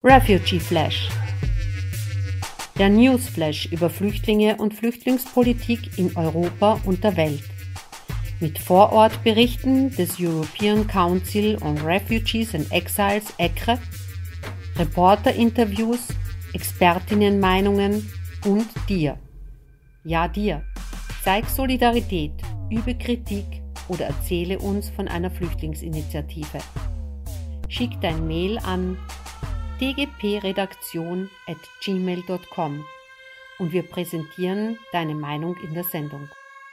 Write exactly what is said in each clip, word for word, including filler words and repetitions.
Refugee Flash. Der Newsflash über Flüchtlinge und Flüchtlingspolitik in Europa und der Welt. Mit Vorortberichten des European Council on Refugees and Exiles E C R E, Reporterinterviews, Expertinnenmeinungen und dir. Ja, dir. Zeig Solidarität, übe Kritik oder erzähle uns von einer Flüchtlingsinitiative. Schick dein Mail an d g p redaktion at gmail dot com und wir präsentieren deine Meinung in der Sendung.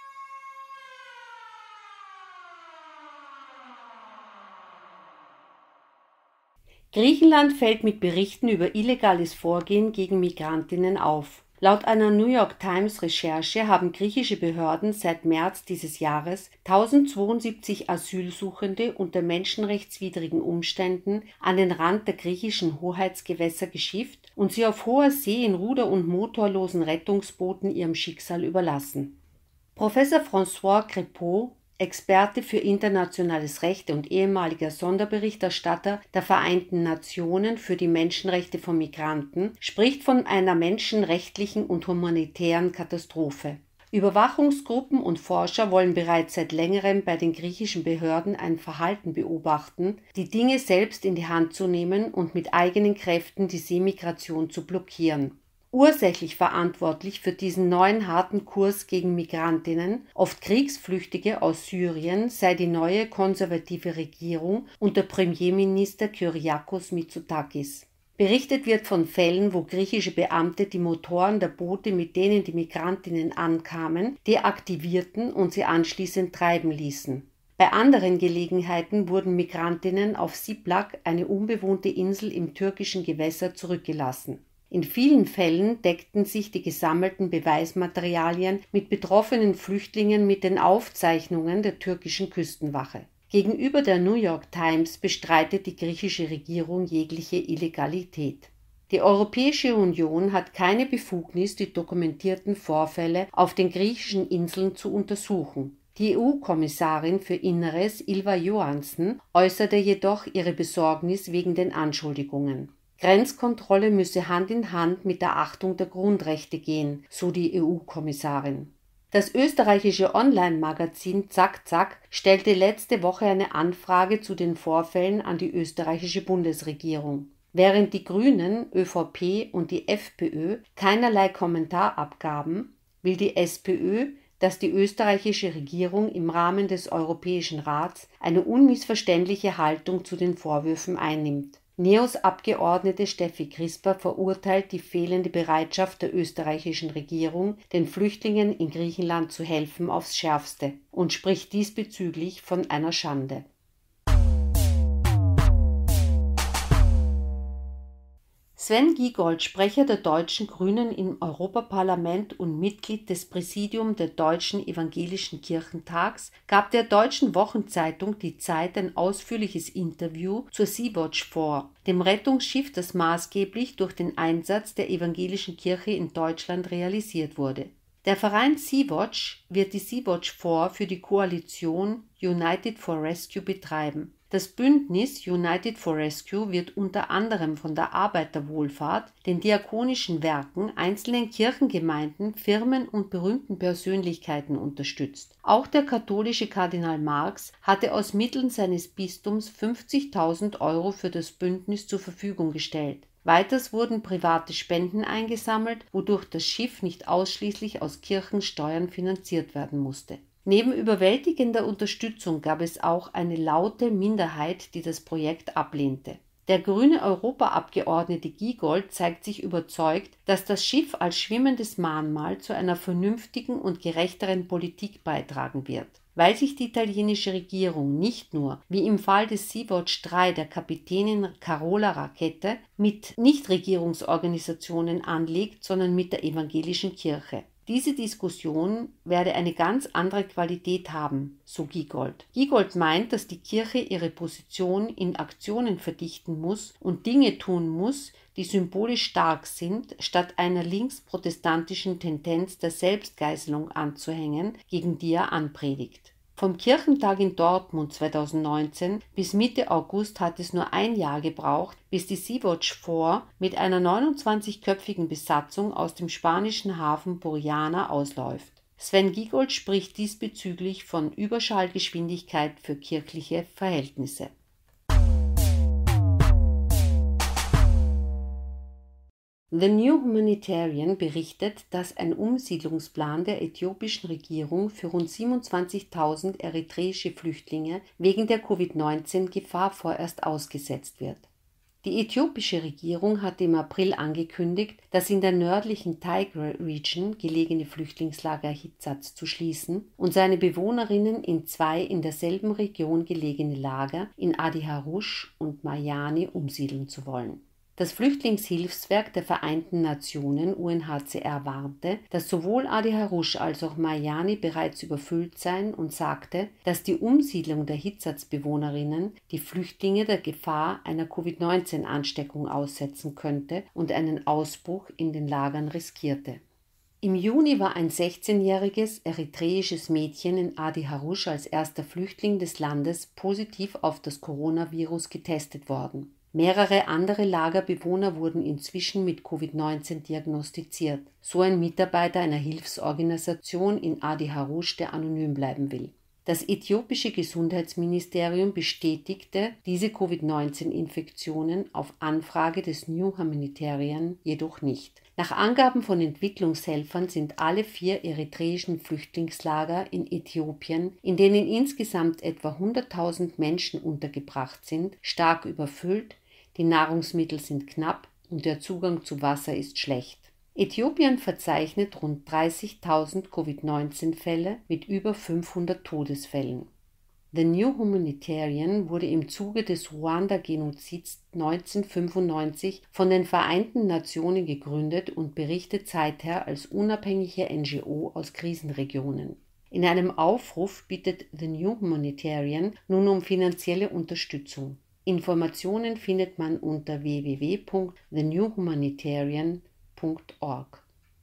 Griechenland fällt mit Berichten über illegales Vorgehen gegen Migrantinnen auf. Laut einer New York Times Recherche haben griechische Behörden seit März dieses Jahres tausendzweiundsiebzig Asylsuchende unter menschenrechtswidrigen Umständen an den Rand der griechischen Hoheitsgewässer geschifft und sie auf hoher See in ruder- und motorlosen Rettungsbooten ihrem Schicksal überlassen. Professor François Crépeau, Experte für internationales Recht und ehemaliger Sonderberichterstatter der Vereinten Nationen für die Menschenrechte von Migranten, spricht von einer menschenrechtlichen und humanitären Katastrophe. Überwachungsgruppen und Forscher wollen bereits seit längerem bei den griechischen Behörden ein Verhalten beobachten, die Dinge selbst in die Hand zu nehmen und mit eigenen Kräften die Seemigration zu blockieren. Ursächlich verantwortlich für diesen neuen harten Kurs gegen Migrantinnen, oft Kriegsflüchtige aus Syrien, sei die neue konservative Regierung unter Premierminister Kyriakos Mitsotakis. Berichtet wird von Fällen, wo griechische Beamte die Motoren der Boote, mit denen die Migrantinnen ankamen, deaktivierten und sie anschließend treiben ließen. Bei anderen Gelegenheiten wurden Migrantinnen auf Siplak, eine unbewohnte Insel im türkischen Gewässer, zurückgelassen. In vielen Fällen deckten sich die gesammelten Beweismaterialien mit betroffenen Flüchtlingen mit den Aufzeichnungen der türkischen Küstenwache. Gegenüber der New York Times bestreitet die griechische Regierung jegliche Illegalität. Die Europäische Union hat keine Befugnis, die dokumentierten Vorfälle auf den griechischen Inseln zu untersuchen. Die E U-Kommissarin für Inneres Ylva Johansson äußerte jedoch ihre Besorgnis wegen den Anschuldigungen. Grenzkontrolle müsse Hand in Hand mit der Achtung der Grundrechte gehen, so die E U-Kommissarin. Das österreichische Online-Magazin Zack Zack stellte letzte Woche eine Anfrage zu den Vorfällen an die österreichische Bundesregierung. Während die Grünen, ÖVP und die FPÖ keinerlei Kommentar abgaben, will die SPÖ, dass die österreichische Regierung im Rahmen des Europäischen Rats eine unmissverständliche Haltung zu den Vorwürfen einnimmt. NEOS-Abgeordnete Steffi Crisper verurteilt die fehlende Bereitschaft der österreichischen Regierung, den Flüchtlingen in Griechenland zu helfen, aufs Schärfste und spricht diesbezüglich von einer Schande. Sven Giegold, Sprecher der deutschen Grünen im Europaparlament und Mitglied des Präsidiums der Deutschen Evangelischen Kirchentags, gab der deutschen Wochenzeitung Die Zeit ein ausführliches Interview zur Sea-Watch vor, dem Rettungsschiff, das maßgeblich durch den Einsatz der evangelischen Kirche in Deutschland realisiert wurde. Der Verein Sea-Watch wird die Sea-Watch vier für die Koalition United for Rescue betreiben. Das Bündnis United for Rescue wird unter anderem von der Arbeiterwohlfahrt, den diakonischen Werken, einzelnen Kirchengemeinden, Firmen und berühmten Persönlichkeiten unterstützt. Auch der katholische Kardinal Marx hatte aus Mitteln seines Bistums fünfzigtausend Euro für das Bündnis zur Verfügung gestellt. Weiters wurden private Spenden eingesammelt, wodurch das Schiff nicht ausschließlich aus Kirchensteuern finanziert werden musste. Neben überwältigender Unterstützung gab es auch eine laute Minderheit, die das Projekt ablehnte. Der grüne Europaabgeordnete Giegold zeigt sich überzeugt, dass das Schiff als schwimmendes Mahnmal zu einer vernünftigen und gerechteren Politik beitragen wird. Weil sich die italienische Regierung nicht nur, wie im Fall des Sea-Watch drei der Kapitänin Carola Rackete, mit Nichtregierungsorganisationen anlegt, sondern mit der evangelischen Kirche. Diese Diskussion werde eine ganz andere Qualität haben, so Giegold. Giegold meint, dass die Kirche ihre Position in Aktionen verdichten muss und Dinge tun muss, die symbolisch stark sind, statt einer linksprotestantischen Tendenz der Selbstgeißelung anzuhängen, gegen die er anpredigt. Vom Kirchentag in Dortmund zweitausendneunzehn bis Mitte August hat es nur ein Jahr gebraucht, bis die Sea-Watch vier mit einer neunundzwanzigköpfigen Besatzung aus dem spanischen Hafen Burjana ausläuft. Sven Giegold spricht diesbezüglich von Überschallgeschwindigkeit für kirchliche Verhältnisse. The New Humanitarian berichtet, dass ein Umsiedlungsplan der äthiopischen Regierung für rund siebenundzwanzigtausend eritreische Flüchtlinge wegen der Covid neunzehn Gefahr vorerst ausgesetzt wird. Die äthiopische Regierung hatte im April angekündigt, das in der nördlichen Tigray Region gelegene Flüchtlingslager Hitsatz zu schließen und seine Bewohnerinnen in zwei in derselben Region gelegene Lager in Adi Harush und Mayani umsiedeln zu wollen. Das Flüchtlingshilfswerk der Vereinten Nationen U N H C R warnte, dass sowohl Adi Harush als auch Mayani bereits überfüllt seien und sagte, dass die Umsiedlung der Hitsatz-Bewohnerinnen die Flüchtlinge der Gefahr einer Covid neunzehn Ansteckung aussetzen könnte und einen Ausbruch in den Lagern riskierte. Im Juni war ein sechzehnjähriges eritreisches Mädchen in Adi Harush als erster Flüchtling des Landes positiv auf das Coronavirus getestet worden. Mehrere andere Lagerbewohner wurden inzwischen mit Covid neunzehn diagnostiziert, so ein Mitarbeiter einer Hilfsorganisation in Adi Harush, der anonym bleiben will. Das äthiopische Gesundheitsministerium bestätigte diese Covid neunzehn Infektionen auf Anfrage des New Humanitarian jedoch nicht. Nach Angaben von Entwicklungshelfern sind alle vier eritreischen Flüchtlingslager in Äthiopien, in denen insgesamt etwa hunderttausend Menschen untergebracht sind, stark überfüllt, die Nahrungsmittel sind knapp und der Zugang zu Wasser ist schlecht. Äthiopien verzeichnet rund dreißigtausend Covid neunzehn Fälle mit über fünfhundert Todesfällen. The New Humanitarian wurde im Zuge des Ruanda-Genozids neunzehnhundertfünfundneunzig von den Vereinten Nationen gegründet und berichtet seither als unabhängige N G O aus Krisenregionen. In einem Aufruf bittet The New Humanitarian nun um finanzielle Unterstützung. Informationen findet man unter w w w punkt the new humanitarian punkt org.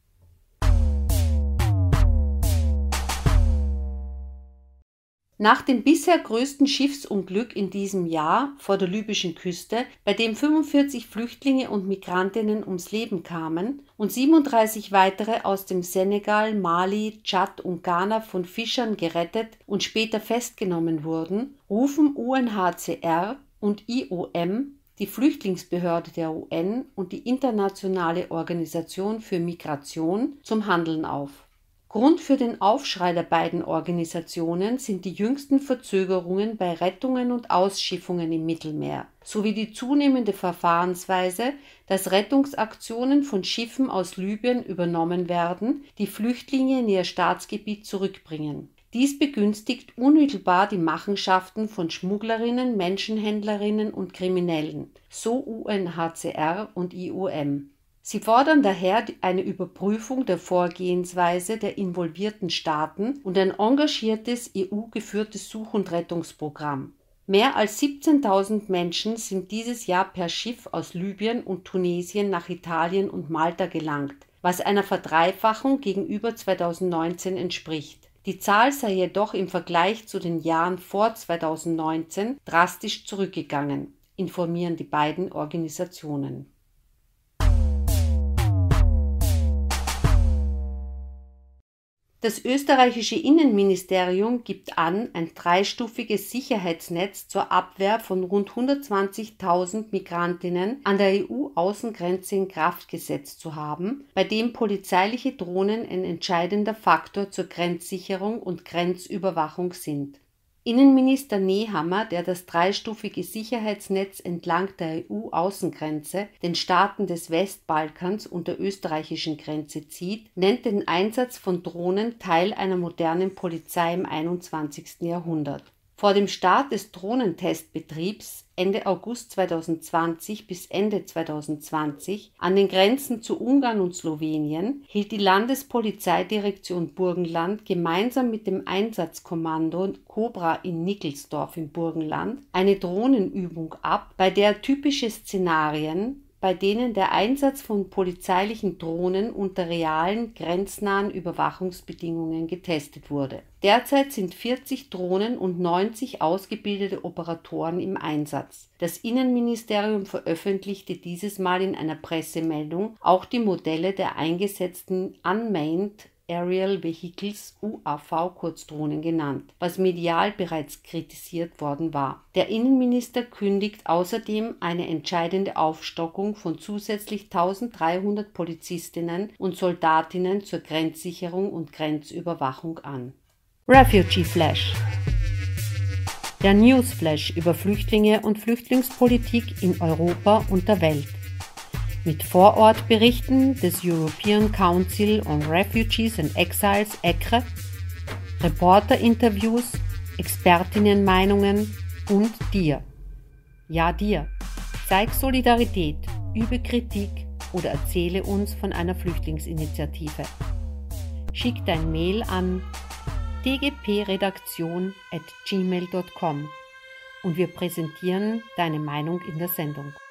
Nach dem bisher größten Schiffsunglück in diesem Jahr vor der libyschen Küste, bei dem fünfundvierzig Flüchtlinge und Migrantinnen ums Leben kamen und siebenunddreißig weitere aus dem Senegal, Mali, Tschad und Ghana von Fischern gerettet und später festgenommen wurden, rufen U N H C R und I O M, die Flüchtlingsbehörde der U N und die Internationale Organisation für Migration, zum Handeln auf. Grund für den Aufschrei der beiden Organisationen sind die jüngsten Verzögerungen bei Rettungen und Ausschiffungen im Mittelmeer sowie die zunehmende Verfahrensweise, dass Rettungsaktionen von Schiffen aus Libyen übernommen werden, die Flüchtlinge in ihr Staatsgebiet zurückbringen. Dies begünstigt unmittelbar die Machenschaften von Schmugglerinnen, Menschenhändlerinnen und Kriminellen, so U N H C R und I O M. Sie fordern daher eine Überprüfung der Vorgehensweise der involvierten Staaten und ein engagiertes E U-geführtes Such- und Rettungsprogramm. Mehr als siebzehntausend Menschen sind dieses Jahr per Schiff aus Libyen und Tunesien nach Italien und Malta gelangt, was einer Verdreifachung gegenüber zweitausendneunzehn entspricht. Die Zahl sei jedoch im Vergleich zu den Jahren vor zweitausendneunzehn drastisch zurückgegangen, informieren die beiden Organisationen. Das österreichische Innenministerium gibt an, ein dreistufiges Sicherheitsnetz zur Abwehr von rund hundertzwanzigtausend Migrantinnen an der E U-Außengrenze in Kraft gesetzt zu haben, bei dem polizeiliche Drohnen ein entscheidender Faktor zur Grenzsicherung und Grenzüberwachung sind. Innenminister Nehammer, der das dreistufige Sicherheitsnetz entlang der E U-Außengrenze, den Staaten des Westbalkans und der österreichischen Grenze zieht, nennt den Einsatz von Drohnen Teil einer modernen Polizei im einundzwanzigsten Jahrhundert. Vor dem Start des Drohnentestbetriebs Ende August zweitausendzwanzig bis Ende zweitausendzwanzig an den Grenzen zu Ungarn und Slowenien hielt die Landespolizeidirektion Burgenland gemeinsam mit dem Einsatzkommando Cobra in Nickelsdorf im Burgenland eine Drohnenübung ab, bei der typische Szenarien bei denen der Einsatz von polizeilichen Drohnen unter realen, grenznahen Überwachungsbedingungen getestet wurde. Derzeit sind vierzig Drohnen und neunzig ausgebildete Operatoren im Einsatz. Das Innenministerium veröffentlichte dieses Mal in einer Pressemeldung auch die Modelle der eingesetzten Unmanned Aerial Vehicles, U A V Kurzdrohnen genannt, was medial bereits kritisiert worden war. Der Innenminister kündigt außerdem eine entscheidende Aufstockung von zusätzlich eintausenddreihundert Polizistinnen und Soldatinnen zur Grenzsicherung und Grenzüberwachung an. Refugee Flash. Der Newsflash über Flüchtlinge und Flüchtlingspolitik in Europa und der Welt. Mit Vorortberichten des European Council on Refugees and Exiles E C R E, Reporterinterviews, Expertinnenmeinungen und dir. Ja, dir. Zeig Solidarität, übe Kritik oder erzähle uns von einer Flüchtlingsinitiative. Schick dein Mail an d g p redaktion at gmail punkt com und wir präsentieren deine Meinung in der Sendung.